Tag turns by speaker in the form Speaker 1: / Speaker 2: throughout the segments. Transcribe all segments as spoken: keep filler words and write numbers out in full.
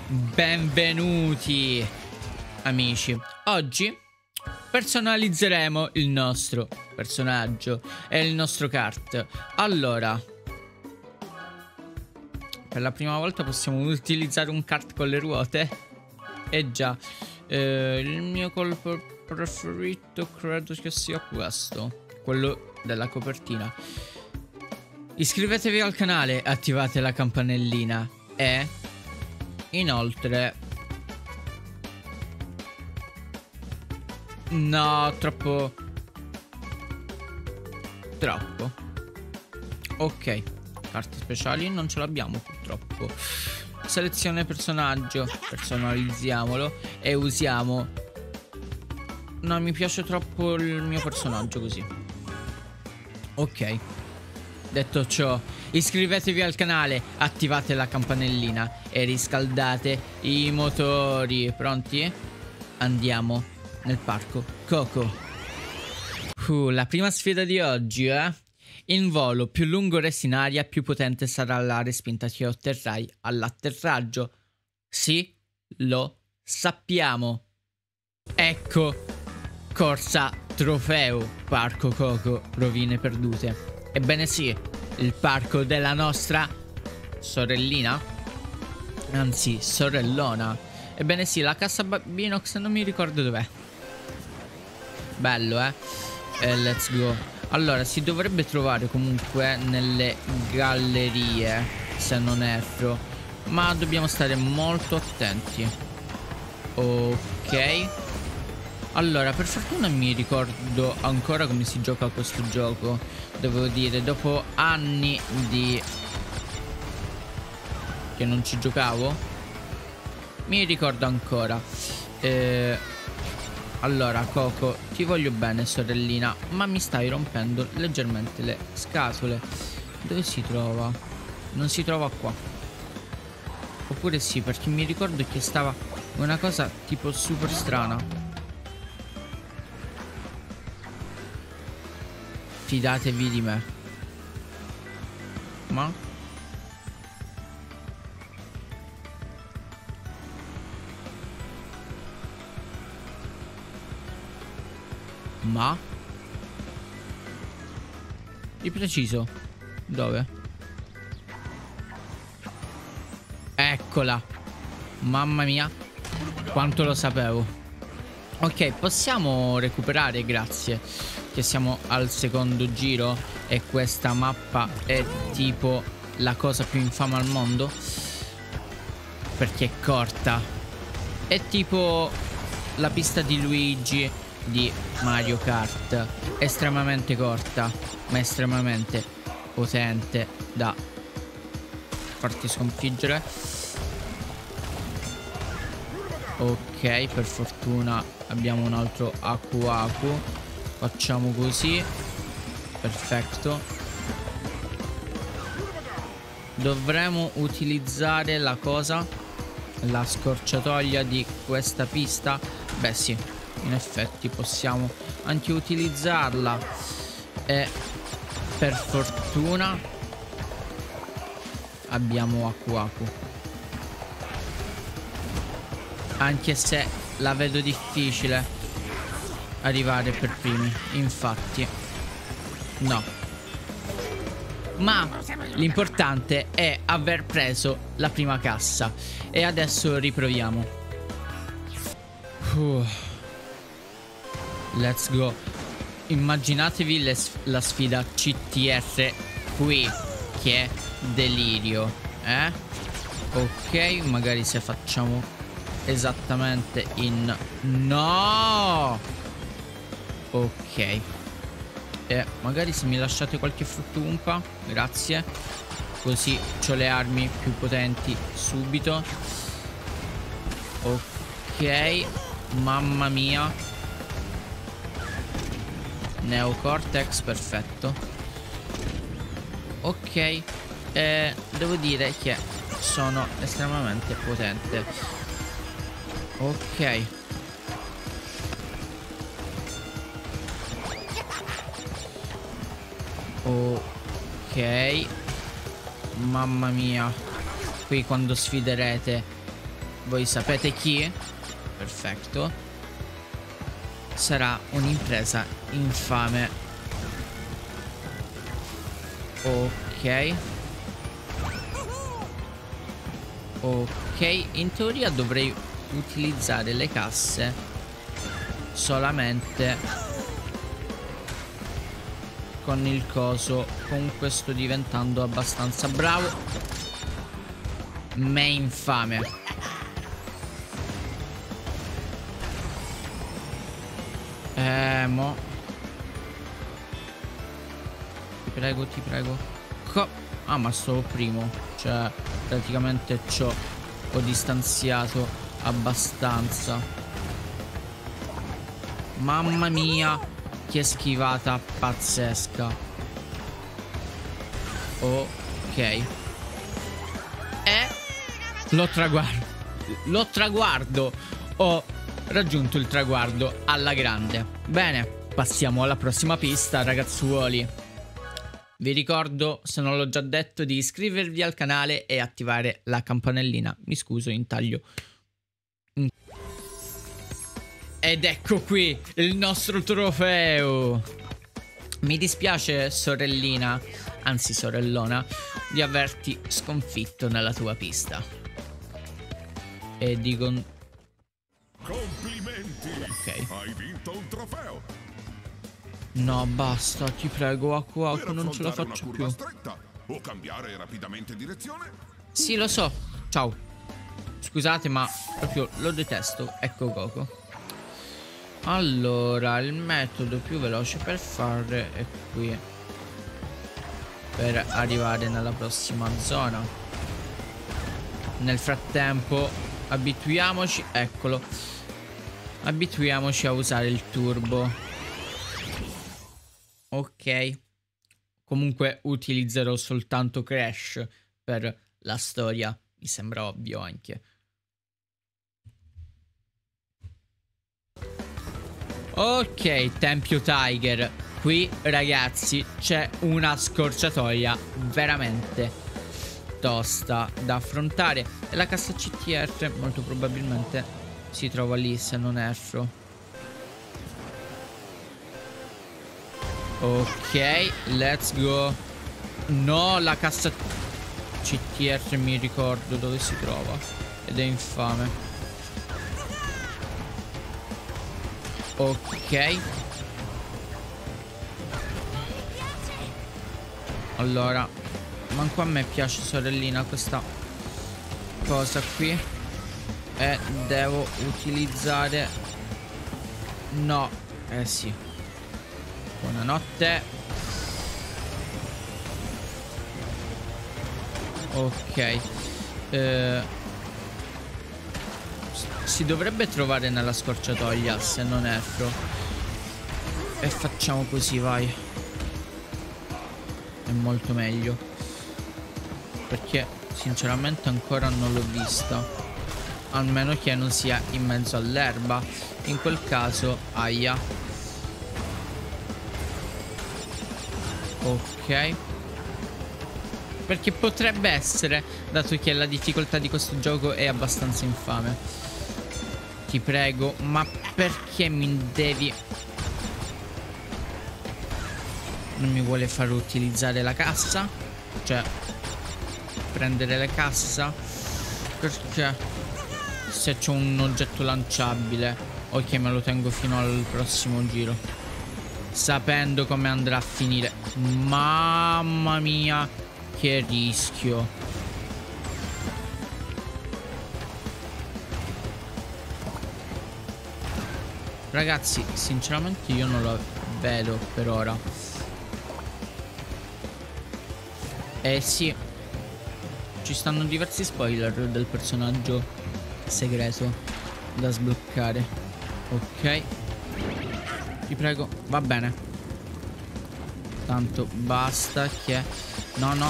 Speaker 1: Benvenuti amici. Oggi personalizzeremo il nostro personaggio e il nostro kart. Allora, per la prima volta possiamo utilizzare un kart con le ruote. Eh già, eh, il mio colpo preferito credo che sia questo, quello della copertina. Iscrivetevi al canale, attivate la campanellina e inoltre... No, troppo... Troppo. Ok, carte speciali non ce l'abbiamo purtroppo. Selezione personaggio, personalizziamolo e usiamo... No, mi piace troppo il mio personaggio così. Ok. Detto ciò, iscrivetevi al canale, attivate la campanellina e riscaldate i motori. Pronti? Andiamo nel parco Coco. Uh, la prima sfida di oggi, eh? In volo, più lungo resti in aria, più potente sarà la respinta che otterrai all'atterraggio. Sì, lo sappiamo. Ecco, corsa trofeo, parco Coco, rovine perdute. Ebbene sì, il parco della nostra sorellina, anzi sorellona. Ebbene sì, la cassa Binox non mi ricordo dov'è. Bello, eh? E let's go. Allora, si dovrebbe trovare comunque nelle gallerie, se non erro, ma dobbiamo stare molto attenti. Ok. Allora, per fortuna mi ricordo ancora come si gioca a questo gioco. Devo dire, dopo anni di... che non ci giocavo, mi ricordo ancora. eh... Allora, Coco, ti voglio bene, sorellina, ma mi stai rompendo leggermente le scatole. Dove si trova? Non si trova qua. Oppure sì, perché mi ricordo che stava una cosa tipo super strana. Fidatevi di me. Ma? Ma? Di preciso? Dove? Eccola. Mamma mia, quanto lo sapevo. Ok, possiamo recuperare, grazie, che siamo al secondo giro e questa mappa è tipo la cosa più infame al mondo, perché è corta. È tipo la pista di Luigi di Mario Kart, estremamente corta ma estremamente potente da farti sconfiggere. Ok, per fortuna abbiamo un altro Aku Aku. Facciamo così. Perfetto. Dovremo utilizzare la cosa, la scorciatoia di questa pista. Beh sì, in effetti possiamo anche utilizzarla. E per fortuna abbiamo Aku Aku, anche se la vedo difficile arrivare per primi, infatti. No. Ma l'importante è aver preso la prima cassa. E adesso riproviamo. uh. Let's go. Immaginatevi le, la sfida C T R qui. Che delirio, eh? Ok, magari se facciamo esattamente in... No! Ok. E magari se mi lasciate qualche frutto umpa, grazie. Così ho le armi più potenti subito. Ok. Mamma mia. Neocortex, perfetto. Ok. eh, Devo dire che sono estremamente potente. Ok. Ok. Mamma mia. Qui quando sfiderete voi sapete chi? Perfetto. Sarà un'impresa infame. Ok. Ok, in teoria dovrei utilizzare le casse solamente con il coso. Comunque sto diventando abbastanza bravo. Ma è infame. Eh, mo. Ti prego, ti prego. Co ah, ma sono primo. Cioè, praticamente ciò ho distanziato abbastanza. Mamma mia, che schivata pazzesca. Ok. E lo traguardo. Lo traguardo. Ho raggiunto il traguardo alla grande. Bene, passiamo alla prossima pista, ragazzuoli. Vi ricordo, se non l'ho già detto, di iscrivervi al canale e attivare la campanellina. Mi scuso, intaglio. Ed ecco qui il nostro trofeo. Mi dispiace, sorellina, anzi sorellona, di averti sconfitto nella tua pista. E dico...
Speaker 2: Complimenti!
Speaker 1: Ok.
Speaker 2: Hai vinto un trofeo!
Speaker 1: No, basta, ti prego, Aku Aku,
Speaker 2: Per
Speaker 1: non ce la
Speaker 2: affrontare
Speaker 1: faccio
Speaker 2: una
Speaker 1: più.
Speaker 2: curva stretta o cambiare rapidamente direzione?
Speaker 1: Sì, lo so. Ciao. Scusate, ma proprio lo detesto. Ecco Goku. Allora, il metodo più veloce per fare è qui. Per arrivare nella prossima zona. Nel frattempo, abituiamoci. Eccolo. Abituiamoci a usare il turbo. Ok. Comunque utilizzerò soltanto Crash per la storia. Mi sembra ovvio anche. Ok, Tempio Tiger. Qui ragazzi c'è una scorciatoia veramente tosta da affrontare. E la cassa C T R molto probabilmente si trova lì, se non erro. Ok, let's go. No, la cassa C T R mi ricordo dove si trova. Ed è infame. Ok. Allora, manco a me piace, sorellina, questa cosa qui. E devo utilizzare... No. Eh sì. Buonanotte. Ok. eh, Si dovrebbe trovare nella scorciatoia, se non erro. E facciamo così, vai. È molto meglio. Perché sinceramente ancora non l'ho vista. Almeno che non sia in mezzo all'erba. In quel caso, aia. Ok. Perché potrebbe essere, dato che la difficoltà di questo gioco è abbastanza infame. Ti prego, ma perché mi devi... Non mi vuole far utilizzare la cassa? Cioè, prendere la cassa? Perché? Se c'è un oggetto lanciabile. Ok, me lo tengo fino al prossimo giro, sapendo come andrà a finire. Mamma mia, che rischio. Ragazzi, sinceramente io non lo vedo per ora. Eh sì, ci stanno diversi spoiler del personaggio segreto da sbloccare. Ok, ti prego, va bene. Tanto basta che... No, no.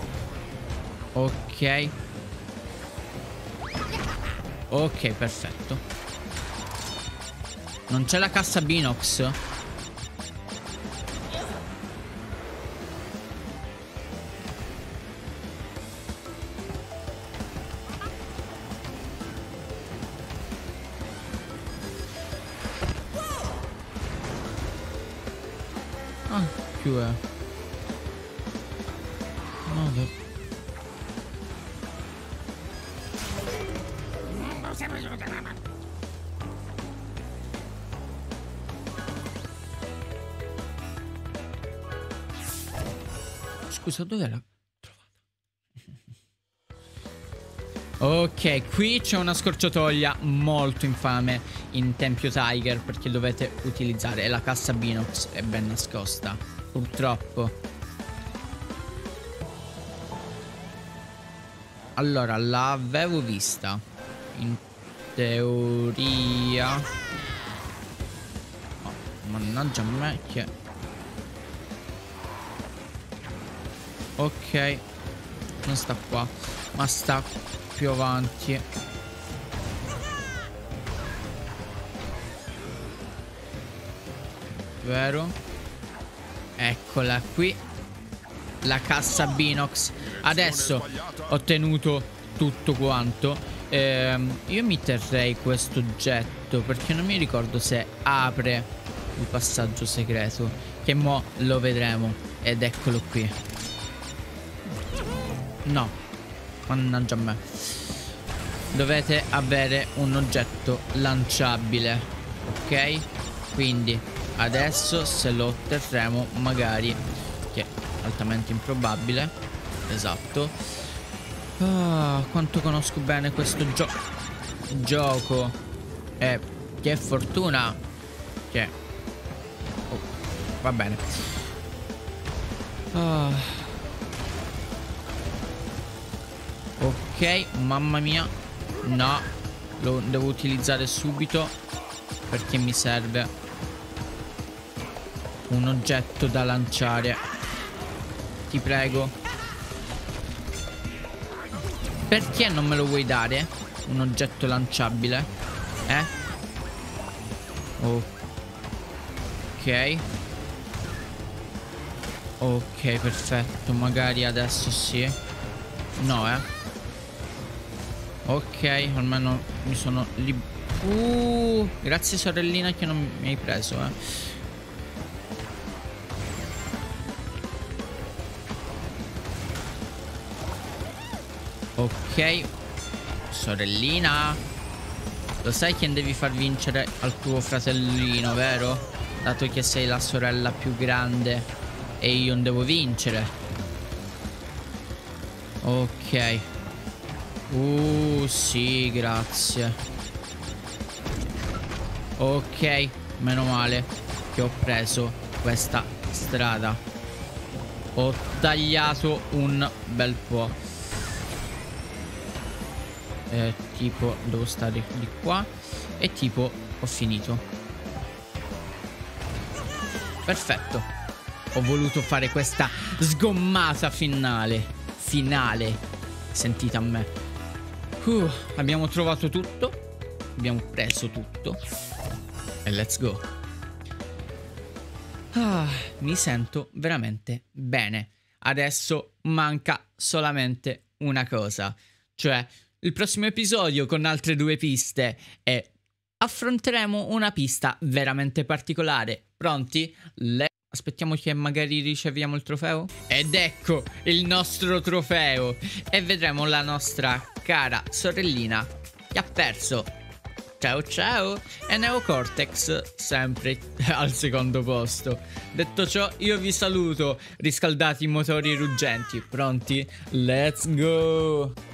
Speaker 1: Ok. Ok, perfetto. Non c'è la cassa Binox? Ah, più è. No, da... Scusa, dove l'ha trovata? Ok, qui c'è una scorciatoia molto infame in Tempio Tiger, perché dovete utilizzare la cassa Binox, è ben nascosta, purtroppo. Allora, l'avevo vista in teoria. Oh, mannaggia a me che... Ok, non sta qua, ma sta più avanti. Vero? Eccola qui, la cassa Binox. Adesso ho ottenuto tutto quanto. ehm, Io mi terrei questo oggetto, perché non mi ricordo se apre il passaggio segreto, che mo lo vedremo. Ed eccolo qui. No, mannaggia a me. Dovete avere un oggetto lanciabile, ok? Quindi adesso, se lo otterremo, magari, che è altamente improbabile. Esatto. Ah, quanto conosco bene questo gio gioco. E che fortuna che... Oh, va bene. Ah. Ok, mamma mia. No, lo devo utilizzare subito, perché mi serve un oggetto da lanciare. Ti prego. Perché non me lo vuoi dare? Un oggetto lanciabile? Eh? Ok. Ok, perfetto. Magari adesso sì. No, eh. Ok, almeno mi sono lib... Uh, grazie sorellina che non mi hai preso, eh. Ok, sorellina, lo sai che devi far vincere al tuo fratellino, vero? Dato che sei la sorella più grande e io non devo vincere. Ok. Uh, sì, grazie. Ok, meno male che ho preso questa strada. Ho tagliato un bel po'. Eh, tipo, devo stare di qua. E tipo, ho finito. Perfetto. Ho voluto fare questa sgommata finale. Finale. Sentite a me. Uh, abbiamo trovato tutto. Abbiamo preso tutto. E let's go. Ah, mi sento veramente bene. Adesso manca solamente una cosa. Cioè, il prossimo episodio con altre due piste. E affronteremo una pista veramente particolare. Pronti? Le Aspettiamo che magari riceviamo il trofeo. Ed ecco il nostro trofeo. E vedremo la nostra cara sorellina che ha perso. Ciao ciao. E Neocortex sempre al secondo posto. Detto ciò, io vi saluto. Riscaldati i motori ruggenti. Pronti? Let's go.